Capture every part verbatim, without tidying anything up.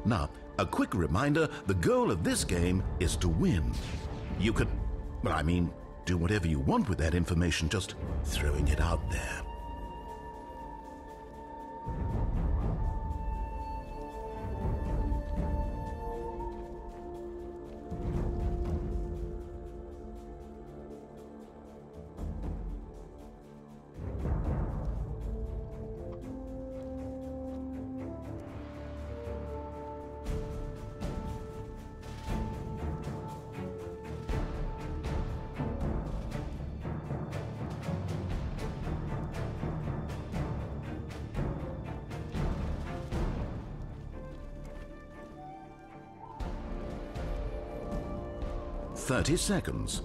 Now, a quick reminder, the goal of this game is to win. You can, well, I mean, do whatever you want with that information, just throwing it out there. Thirty seconds.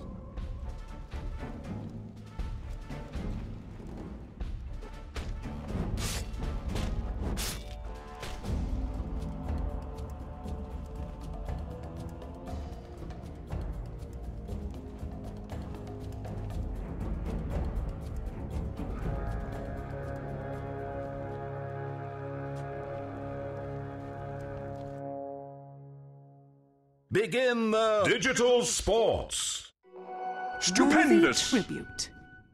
Begin the Digital Sports. Stupendous. Worthy tribute.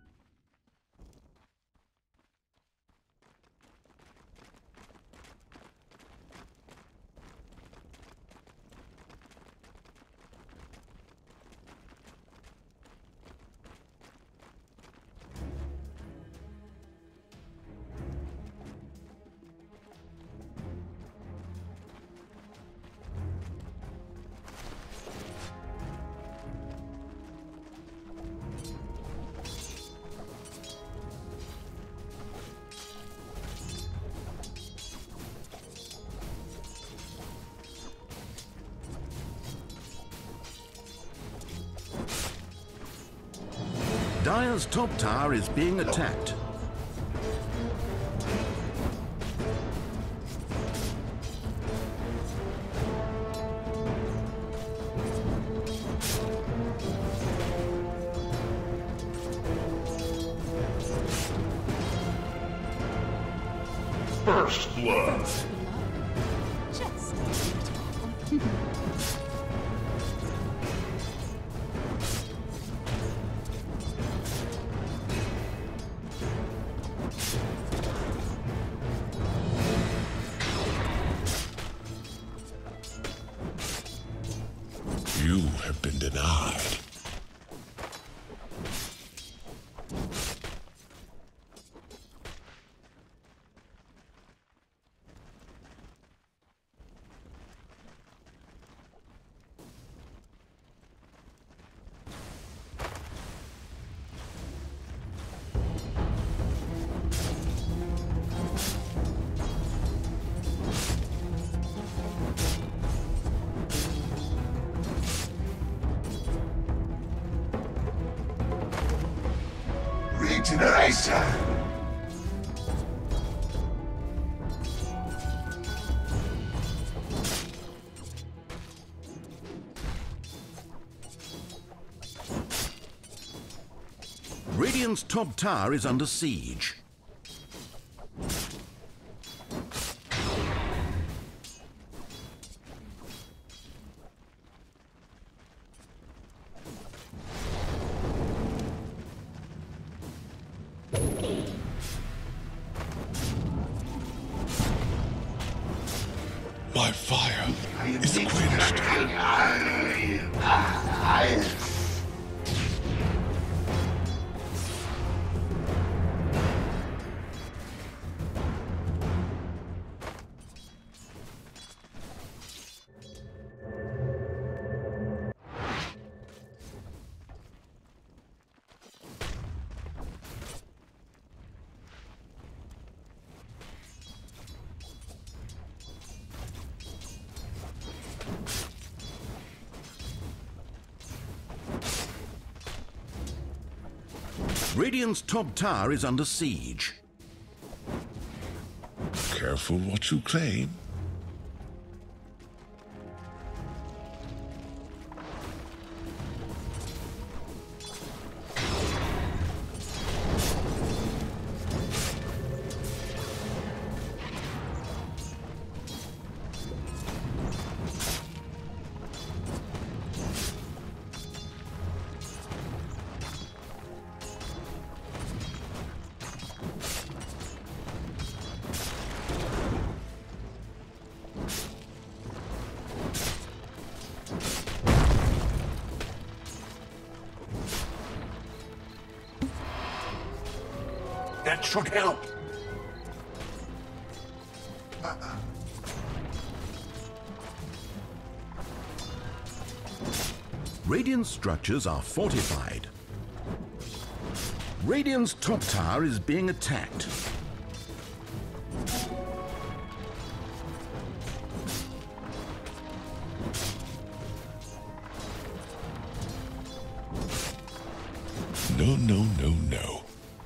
Dire's top tower is being attacked. First blood. Just You have been denied. Regeneration! Radiant's top tower is under siege. My fire is quenched. Radiant's top tower is under siege. Careful what you claim. Should help. Radiant's structures are fortified. Radiant's top tower is being attacked. No, no, no, no.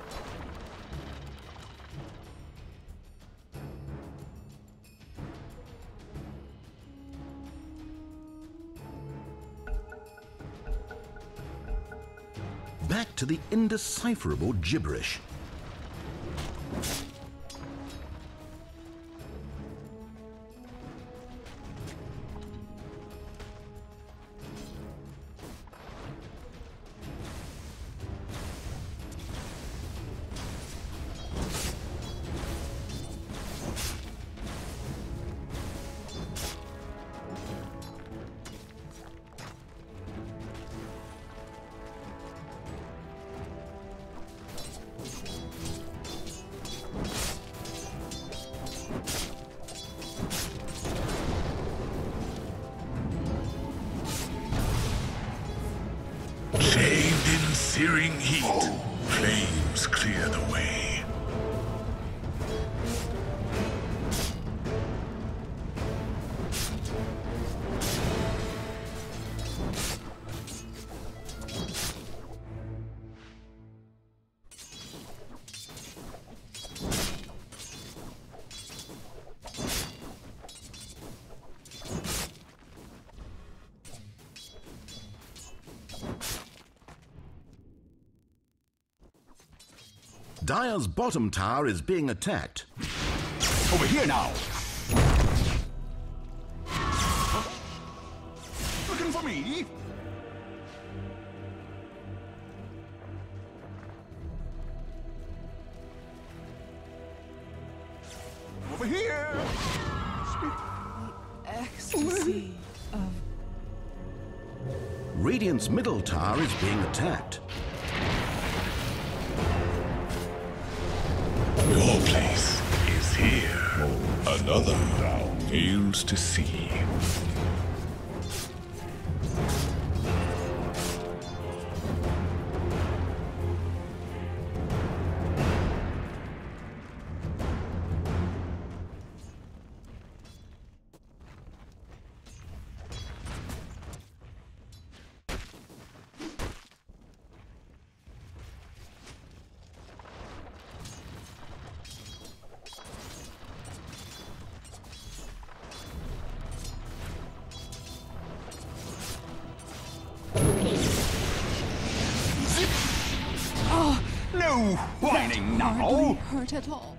Back to the indecipherable gibberish. Shaved in searing heat, flames clear the way. Dire's bottom tower is being attacked. Over here now. Looking for me? Over here. Ecstasy of Radiant's middle tower is being attacked. Your place is here. Another fails to see. No whining hardly now. hurt at all.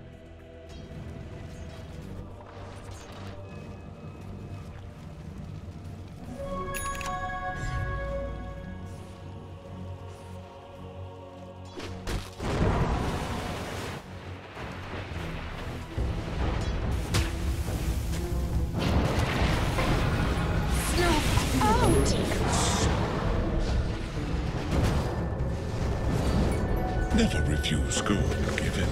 Snuff out! Never refuse good given.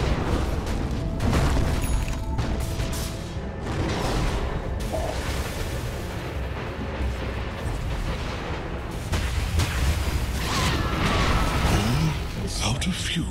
All out of fuel.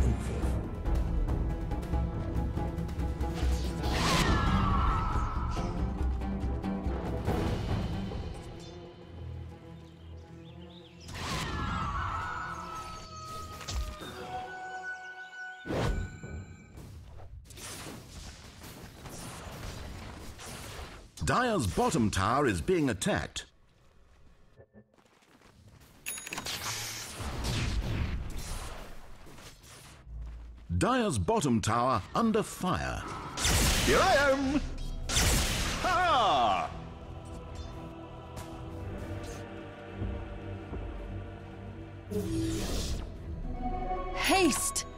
Dire's bottom tower is being attacked. Dire's bottom tower under fire. Here I am. Ha! Haste!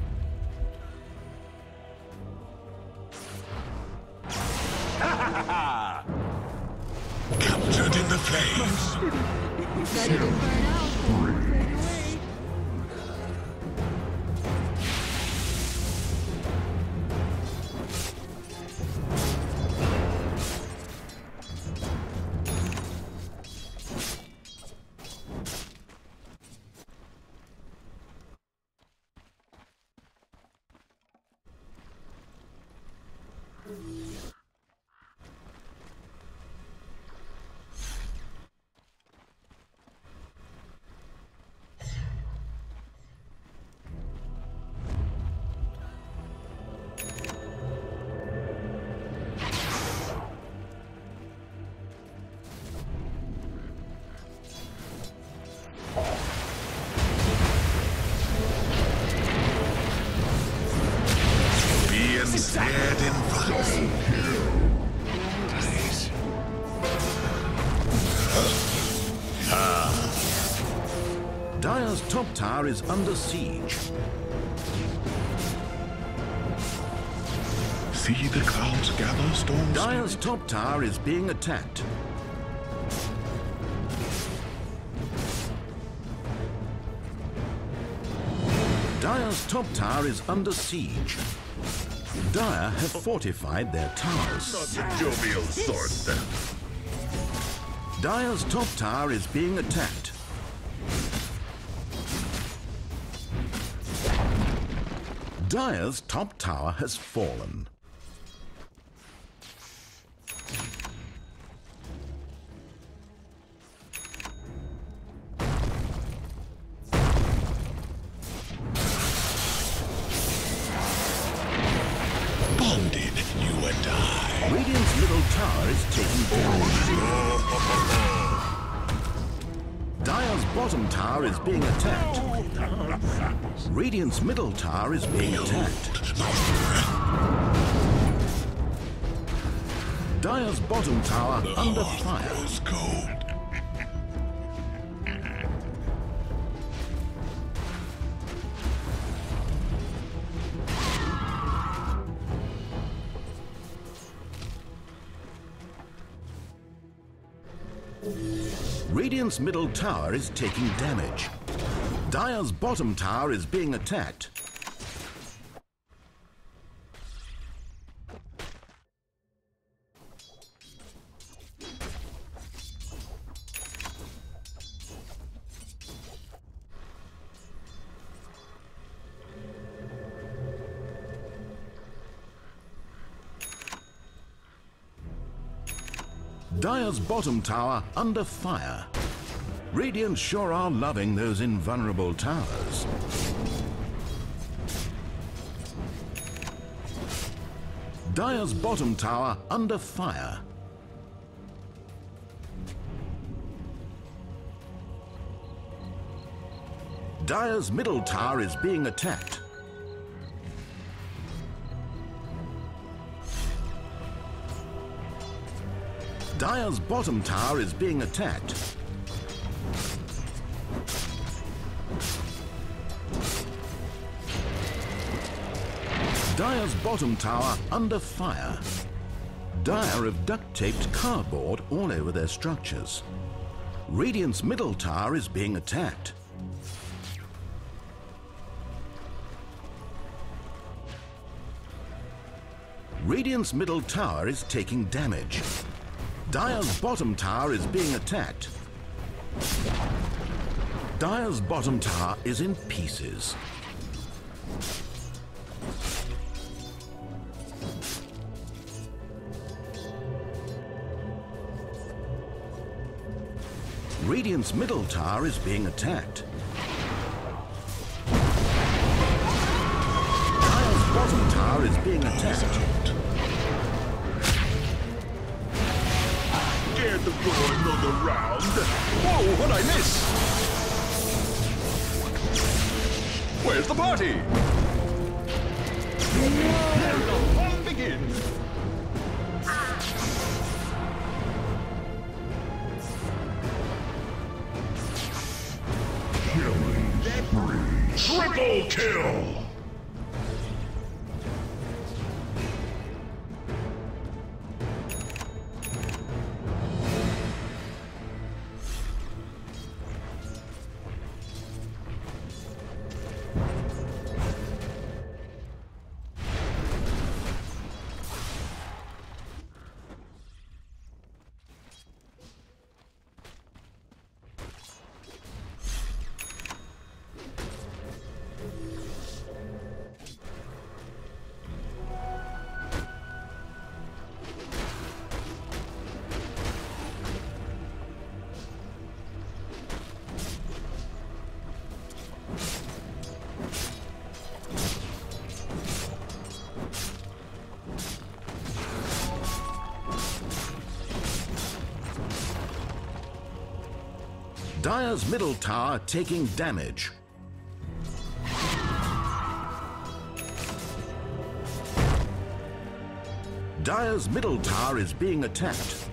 Captured in the flames. Ready to burn out. Fade away. Get in front. Nice. Dire's top tower is under siege. See the clouds gather, Storm Dire's Spirit? top tower is being attacked. Dire's top tower is under siege. Dire have fortified their towers. Not the jovial sort. Dire's top tower is being attacked. Dire's top tower has fallen. Bonded, you and I. Radiant's middle tower is taking damage. Dire's bottom tower is being attacked. Radiant's middle tower is being attacked. Dire's bottom tower under fire. Rose gold. Radiant's middle tower is taking damage. Dire's bottom tower is being attacked. Dire's bottom tower under fire. Radiant sure are loving those invulnerable towers. Dire's bottom tower under fire. Dire's middle tower is being attacked. Dire's bottom tower is being attacked. Dire's bottom tower under fire. Dire have duct-taped cardboard all over their structures. Radiant's middle tower is being attacked. Radiant's middle tower is taking damage. Dire's bottom tower is being attacked. Dire's bottom tower is in pieces. Radiant's middle tower is being attacked. Dire's bottom tower is being attacked. Dare to go another round? Whoa, what'd I miss? Where's the party? Let the fun begin. Killing spree. Triple kill. Dire's middle tower taking damage. Dire's middle tower is being attacked.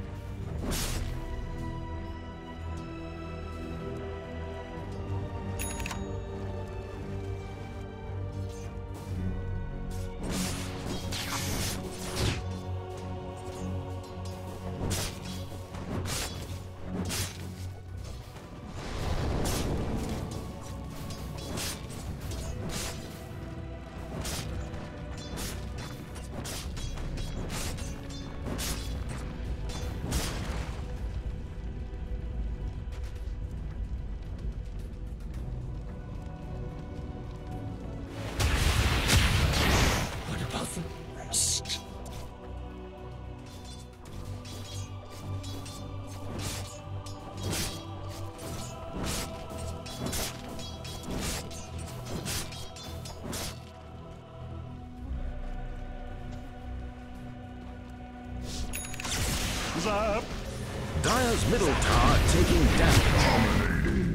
Zap. Dire's middle tower taking damage.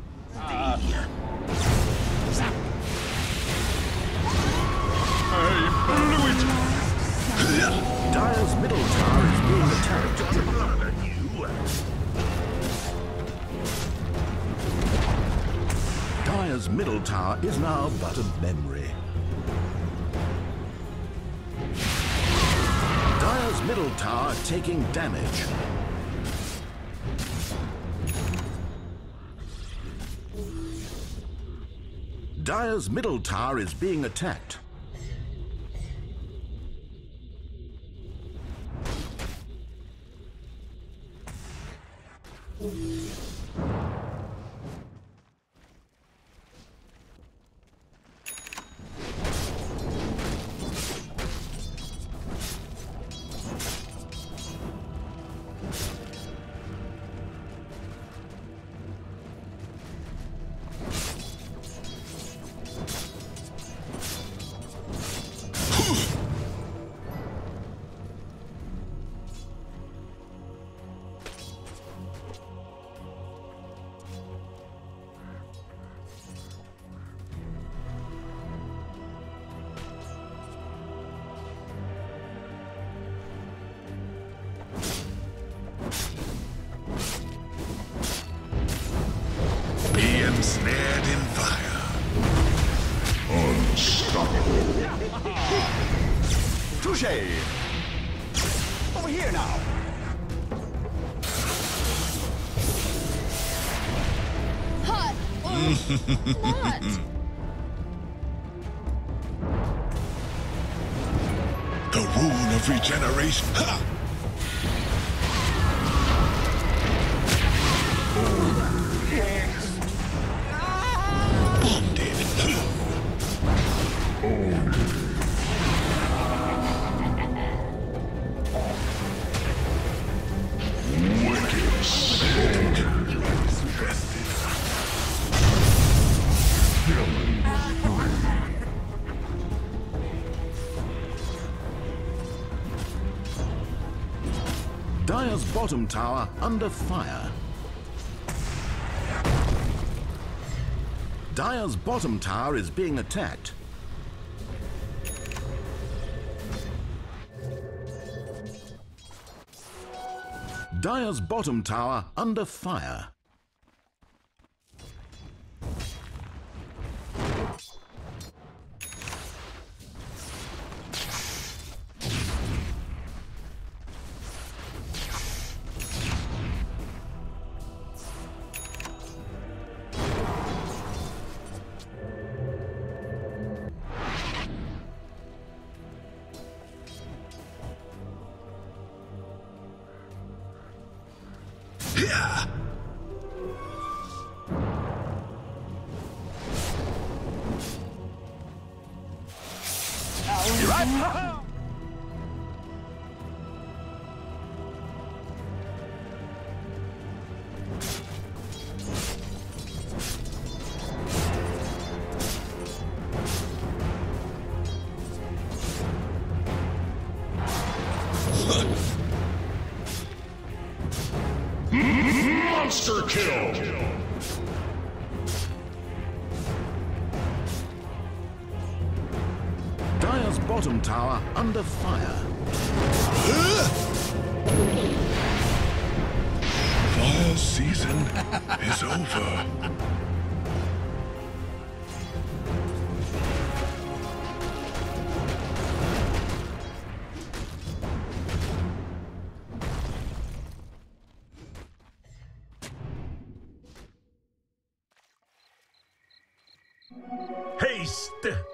I blew it. Dire's middle tower is being attacked. Dire's middle tower is now but a memory. Dire's middle tower taking damage. Dire's middle tower is being attacked. Snared in fire. Unstoppable. Touché! Over here now! Hot or not? The rune of regeneration. Ha! Dire's bottom tower under fire. Dire's bottom tower is being attacked. Dire's bottom tower under fire. Yeah. You right? Monster kill. Dire's bottom bottom tower under fire. Fire season is over. Haste!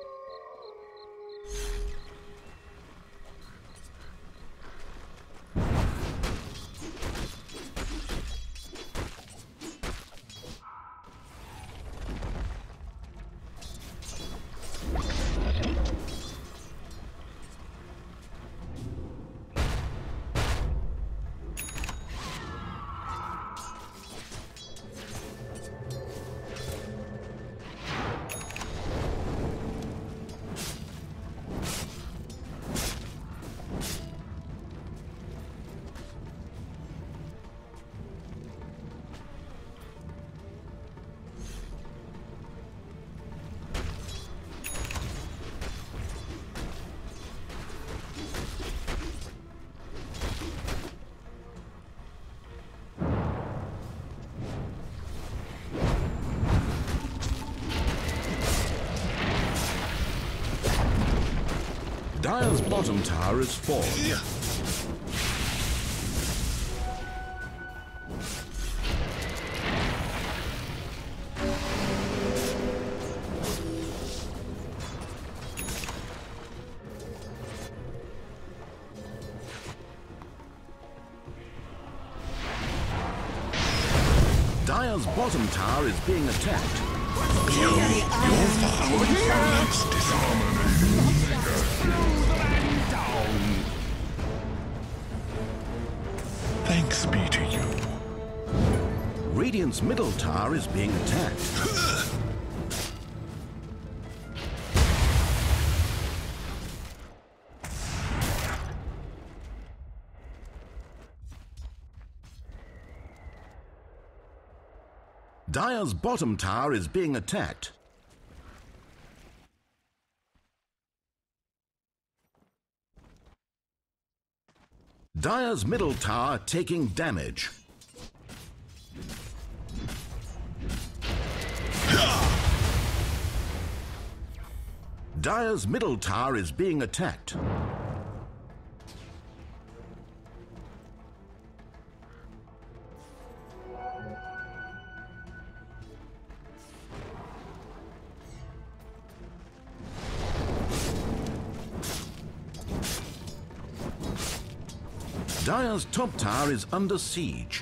Dire's bottom tower is fallen. Dire's bottom tower is being attacked. You, your father, next disharmony. Thanks be to you. Radiant's middle tower is being attacked. Dire's bottom tower is being attacked. Dire's middle tower taking damage. Dire's middle tower is being attacked. Dire's top tower is under siege.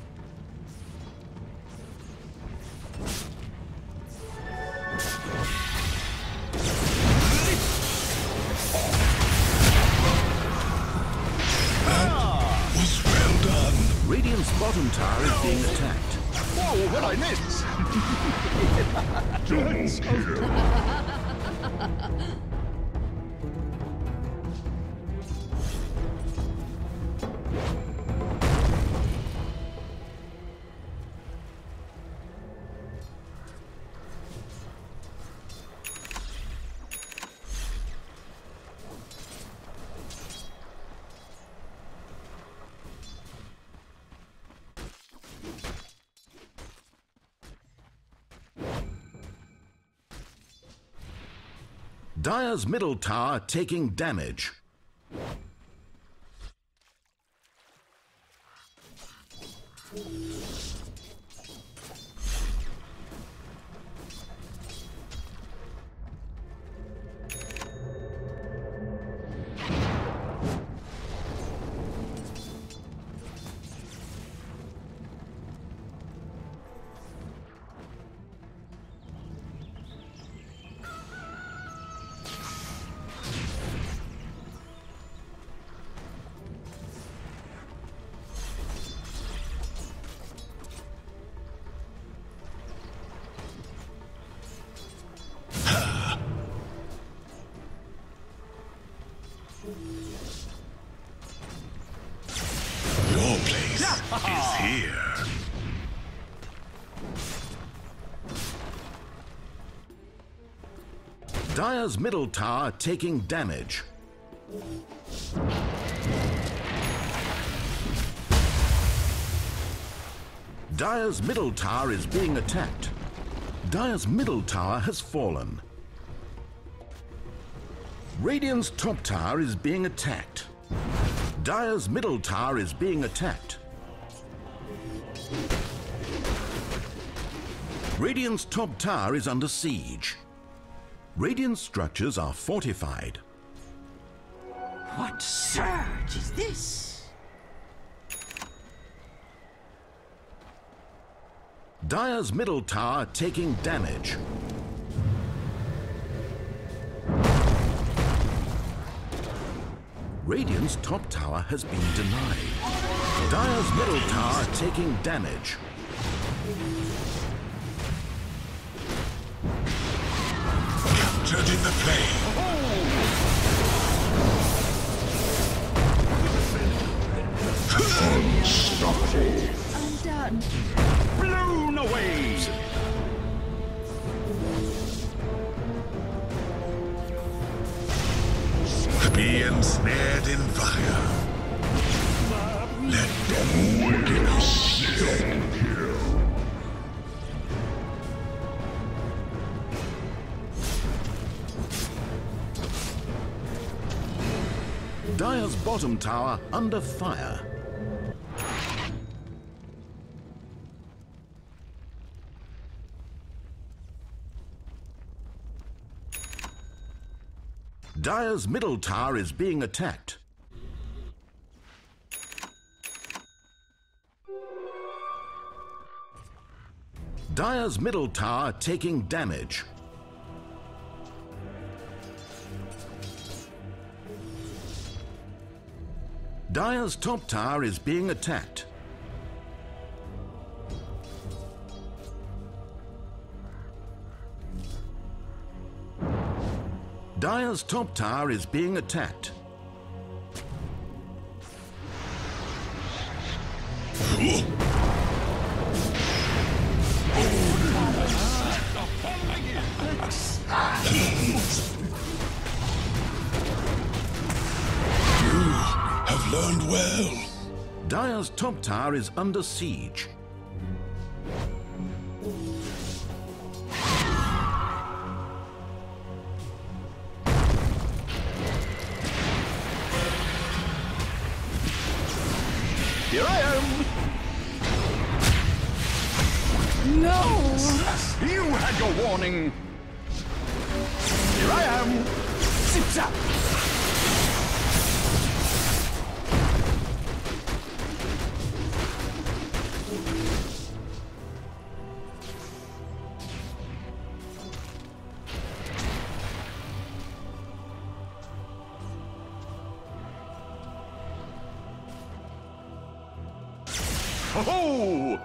Was well done. Radiant's bottom tower is being attacked. Whoa, what I miss? Double kill! Dire's middle tower taking damage. Your place is here. Dire's middle tower taking damage. Dire's middle tower is being attacked. Dire's middle tower has fallen. Radiant's top tower is being attacked. Dire's middle tower is being attacked. Radiant's top tower is under siege. Radiant structures are fortified. What surge is this? Dire's middle tower taking damage. Radiant's top tower has been denied. Dire's middle tower taking damage. Captured in the flame. Unstoppable. I'm done. Blown away. Be ensnared in fire. Let them witness double kill. Dire's bottom tower under fire. Dire's middle tower is being attacked. Dire's middle tower taking damage. Dire's top tower is being attacked. Dire's top tower is being attacked. You have learned well. Dire's top tower is under siege. Here I am. No! You had your warning. Here I am. Zip zap. Ho-ho!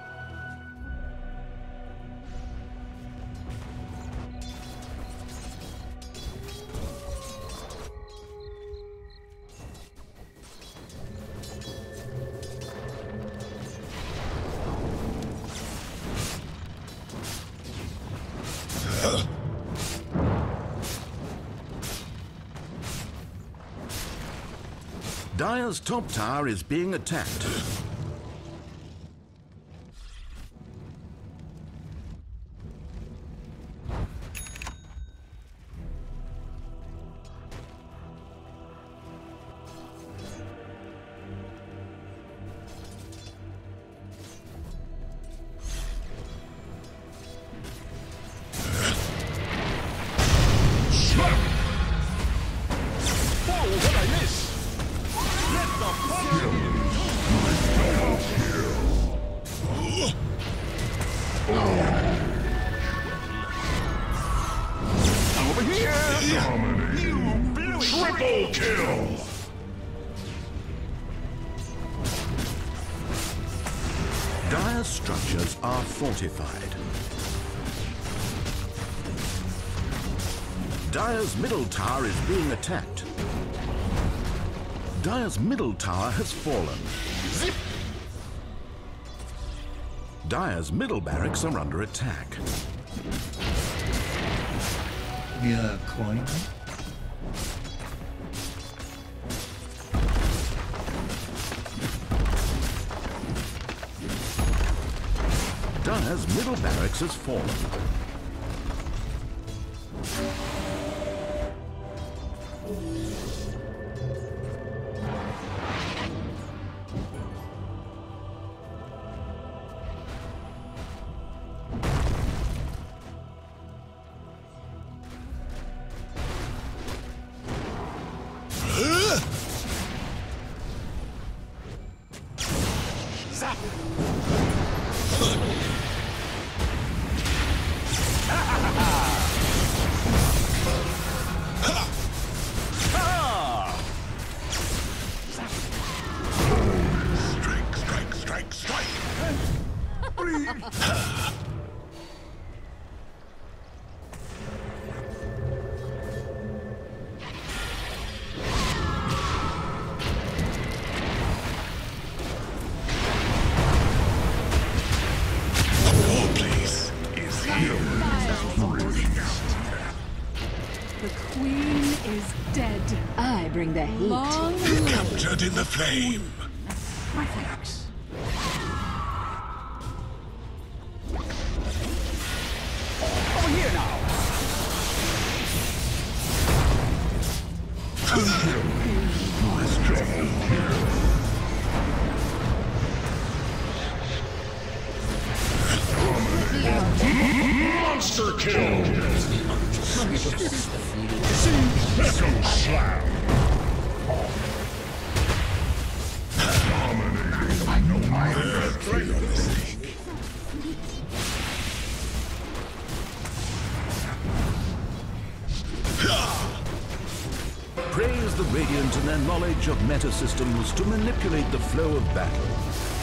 Dire's top tower is being attacked. Over here! You blew it! Triple kill! Dire's structures are fortified. Dire's middle tower is being attacked. Dire's middle tower has fallen. Zip! Dire's middle barracks are under attack. Yeah, coin. Dire's middle barracks has fallen. Strike, strike, strike, strike! The queen is dead. I bring the heat. Long live. Captured in the flame! My thanks. Over here now! Monster kill! Echo slam! Dominating. I know my strength. Praise the Radiant in their knowledge of meta systems to manipulate the flow of battle.